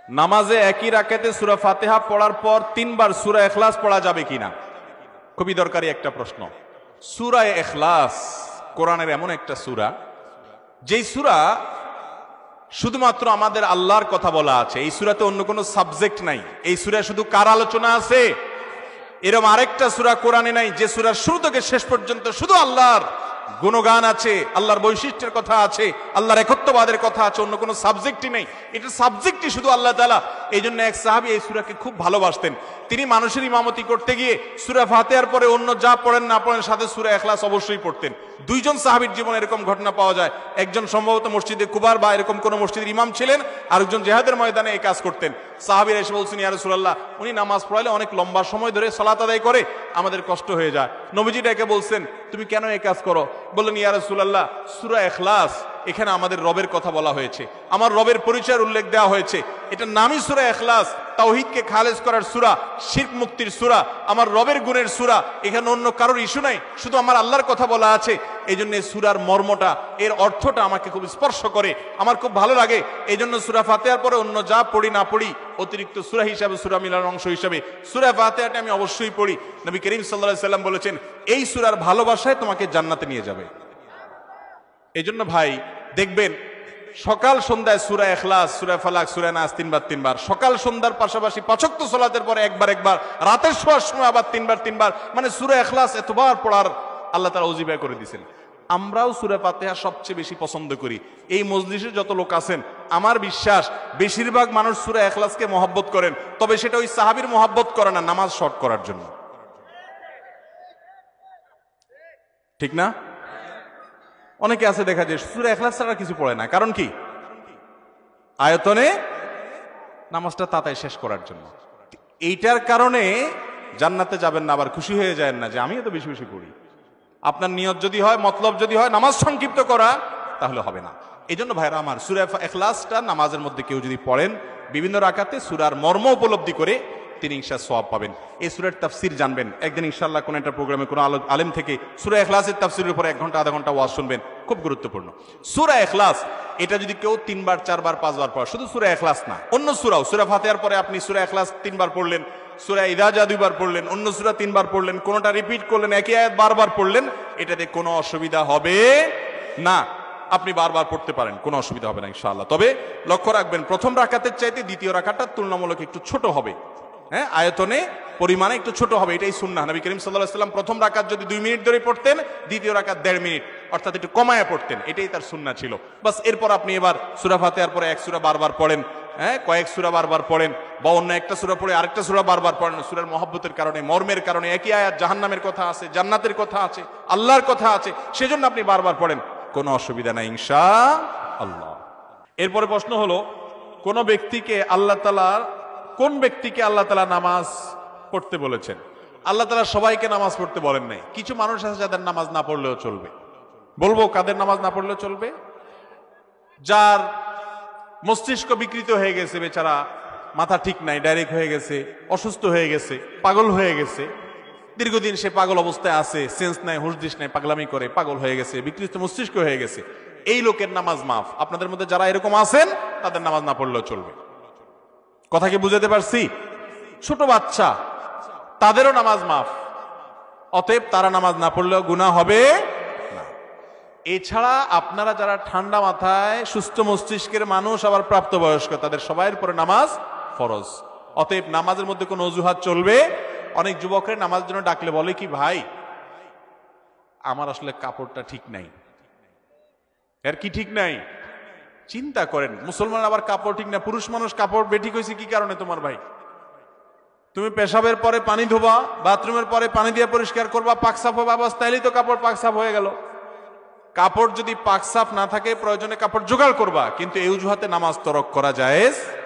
নামাজে একই রাকাতে সূরা ফাতিহা পড়ার পর 3 বার সূরা ইখলাস পড়া যাবে কিনা? খুবই দরকারি একটা প্রশ্ন। সূরা ইখলাস কোরআনের এমন একটা সূরা, যেই সূরা শুধুমাত্র আমাদের আল্লাহর কথা বলা আছে। এই সূরাতে অন্য কোনো সাবজেক্ট নাই। এই সূরায় শুধু কার আলোচনা আছে? এরকম আরেকটা সূরা কোরআনে নাই যে সূরার শুরু থেকে শেষ পর্যন্ত শুধু আল্লাহর গুণগান আছে, আল্লাহর বৈশিষ্ট্যের কথা আছে, আল্লাহর একত্ববাদের কথা আছে, অন্য কোনো সাবজেক্টই নেই। এটা সাবজেক্টই শুধু আল্লাহ তাআলা। এই জন্য এক সাহাবী এই সূরাকে খুব ভালোবাসতেন। তিনি মানুষের ইমামতি করতে গিয়ে সূরা ফাতিহার পরে অন্য যা পড়েন না পড়েন সাথে সূরা ইখলাস অবশ্যই পড়তেন। দুইজন সাহাবীর জীবনে এরকম ঘটনা পাওয়া যায়। একজন সম্ভবত মসজিদে কুবার বা এরকম কোন মসজিদের ইমাম ছিলেন, আরেকজন জিহাদের ময়দানে এই কাজ করতেন। সাহাবীরা এসে বলছেন, ইয়া রাসূলুল্লাহ, উনি নামাজ পড়ালে অনেক লম্বা সময় ধরে সালাত আদায় করে, আমাদের কষ্ট হয়ে যায়। নবীজি ডেকে বলছেন, তুমি কেন এই কাজ করো? বললেন, ইয়া রাসূলুল্লাহ, সূরা ইখলাস এখানে আমাদের রবের কথা বলা হয়েছে, আমার রবের পরিচয়ের উল্লেখ দেওয়া হয়েছে। এটা নামই সূরা ইখলাস, তাওহীদকে খালেজ করার সূরা, শিরক মুক্তির সূরা, আমার রবের গুণের সূরা। এখানে অন্য কারোর ইস্যু নাই, শুধু আমার আল্লাহর কথা বলা আছে। এই জন্য এই সূরার মর্মটা, এর অর্থটা আমাকে খুব স্পর্শ করে, আমার খুব ভালো লাগে। এই জন্য সূরা ফাতিহার পরে অন্য যা পড়ি না পড়ি, অতিরিক্ত সূরা হিসাবে, সূরা মিলার অংশ হিসাবে সূরা ফাতিহাটা আমি অবশ্যই পড়ি। নবী করিম সাল্লাল্লাহু আলাইহি সাল্লাম বলেছেন, এই সূরার ভালোবাসায় তোমাকে জান্নাতে নিয়ে যাবে। এই জন্য ভাই দেখবেন সকাল সন্ধ্যায় সূরা ইখলাস, সূরা ফালাক, সূরা নাস 3 বার 3 বার, সকাল সন্ধ্যার পাশাপাশি 5 ওয়াক্ত সালাতের পরে একবার একবার, রাতের শোয়ার সময় আবার 3 বার 3 বার, মানে সূরা ইখলাস এতবার পড়ার আল্লাহ তাআলা ওজিফা করে দিয়েছেন। আমরাও সূরা ফাতিহা সবচেয়ে বেশি পছন্দ করি। এই মজলিসে যত লোক আছেন, আমার বিশ্বাস বেশিরভাগ মানুষ সূরা ইখলাসকে মহব্বত করেন, তবে সেটা ওই সাহাবীর মহব্বত করে না, নামাজ শর্ট করার জন্য। ঠিক না? অনেকে আছে দেখা যায় সূরা ইখলাস ছাড়া কিছু পড়ে না। কারণ কি? আয়তনে নামাজটা তাড়াতাড়ি শেষ করার জন্য। এইটার কারণে জান্নাতে যাবেন না, আবার খুশি হয়ে যায় না যে আমিও তো বেশি বেশি পড়ি। আপনার নিয়ত যদি হয়, মতলব যদি হয় নামাজ সংক্ষিপ্ত করা, তাহলে হবে না। এই জন্য ভাইরা আমার, সূরা ইখলাসটা নামাজের মধ্যে কেউ যদি পড়েন, বিভিন্ন রাকাতে সূরার মর্ম উপলব্ধি করে তিনি ইনশাআল্লাহ সওয়াব পাবেন। এই সূরার তাফসীর জানবেন। একদিন ইনশাআল্লাহ কোন একটা প্রোগ্রামে কোন আলেম থেকে সূরা ইখলাসের তাফসীরের উপর 1 ঘন্টা আধা ঘন্টা ওয়াজ শুনবেন, খুব গুরুত্বপূর্ণ। সূরা ইখলাস এটা যদি কেউ 3 বার 4 বার 5 বার পড়ে, শুধু সূরা ইখলাস না, অন্য সূরাও, সূরা ফাতিহার পরে আপনি সূরা ইখলাস 3 বার পড়লেন, সূরা ইযা 2 বার পড়লেন, অন্য সূরা 3 বার পড়লেন, কোনটা রিপিট করলেন, একই আয়াত বারবার পড়লেন, এটাতে কোনো অসুবিধা হবে না। আপনি বারবার পড়তে পারেন, কোনো অসুবিধা হবে না ইনশাআল্লাহ। তবে লক্ষ্য রাখবেন, প্রথম রাকাতের চাইতে দ্বিতীয় রাকাতটা তুলনামূলক একটু ছোট হবে। হ্যাঁ, আয়তনে পরিমাণে একটু ছোট হবে, এটাই সুন্নাহ। নবী করিম সাল্লাল্লাহু আলাইহি ওয়াসাল্লাম প্রথম রাকাত যদি 2 মিনিট ধরে পড়তেন, দ্বিতীয় রাকাত 1.5 মিনিট, অর্থাৎ একটু কমায়া পড়তেন, এটাই তার সুন্নাহ ছিল। বাস, এরপর আপনি এবার সূরা ফাতিহার পরে এক সূরা বারবার পড়েন, হ্যাঁ, কয়েক সূরা বারবার পড়েন, বা অন্য একটা সূরা পড়ে আরেকটা সূরা বারবার পড়েন। সূরার মহব্বতের কারণে, মর্মের কারণে, একই আয়াত জাহান্নামের কথা আছে, জান্নাতের কথা আছে, আল্লাহর কথা আছে, সেজন্য আপনি বারবার পড়েন, কোনো অসুবিধা নাই ইনশাআল্লাহ। এরপরে প্রশ্ন হলো, কোন ব্যক্তিকে আল্লাহ তাআলা, কোন ব্যক্তিকে আল্লাহ তাআলা নামাজ পড়তে বলেছেন? আল্লাহ তাআলা সবাইকে নামাজ পড়তে বলেন নাই। কিছু মানুষ আছে যাদের নামাজ না পড়লেও চলবে। বলবো কাদের নামাজ না পড়লেও চলবে? যার মস্তিষ্ক বিকৃত হয়ে গেছে, বেচারা মাথা ঠিক নাই, ডাইরেক্ট হয়ে গেছে, অসুস্থ হয়ে গেছে, পাগল হয়ে গেছে, দীর্ঘদিন সে পাগল অবস্থায় আছে, সেন্স নাই, হুঁশদিশ নাই, পাগলামি করে, পাগল হয়ে গেছে, বিকৃত মস্তিষ্ক হয়ে গেছে, এই লোকের নামাজ মাফ। আপনাদের মধ্যে যারা এরকম আছেন তাদের নামাজ না পড়লেও চলবে। কথা কি বুঝাতে পারছি? ছোট বাচ্চা, তাদেরও নামাজ মাফ, অতএব তারা নামাজ না পড়লেও গুনাহ হবে না। এছাড়া আপনারা যারা ঠান্ডা মাথায়, সুস্থ মস্তিষ্কের মানুষ, আবার প্রাপ্তবয়স্ক, তাদের সবাইয়ের পরে নামাজ ফরজ। অতএব নামাজের মধ্যে কোনো অজুহাত চলবে। অনেক যুবকের নামাজের জন্য ডাকলে বলে কি, ভাই আমার আসলে কাপড়টা ঠিক নাই। এর কি ঠিক নাই? চিন্তা করেন, মুসলমান আবার কাপড় ঠিক না, পুরুষ মানুষ কাপড় বেঠিক হয়েছে কি কারণে তোমার ভাই? তুমি পেশাবের পরে পানি ধোবা, বাথরুমের পরে পানি দিয়ে পরিষ্কার করবা, পাক সাফ হবে, আবার তাইলেই তো কাপড় পাক সাফ হয়ে গেল। কাপড় যদি পাক সাফ না থাকে, প্রয়োজনে কাপড় জোগাড় করবা, কিন্তু এই অজুহাতে নামাজ তরক করা জায়েজ